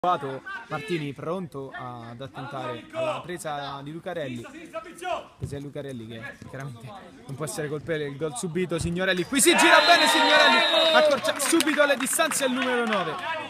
Martini pronto ad attentare alla presa di Lucarelli. Presa di Lucarelli che chiaramente non può essere colpevole del gol subito. Signorelli, qui si gira bene Signorelli, accorcia subito le distanze il numero 9.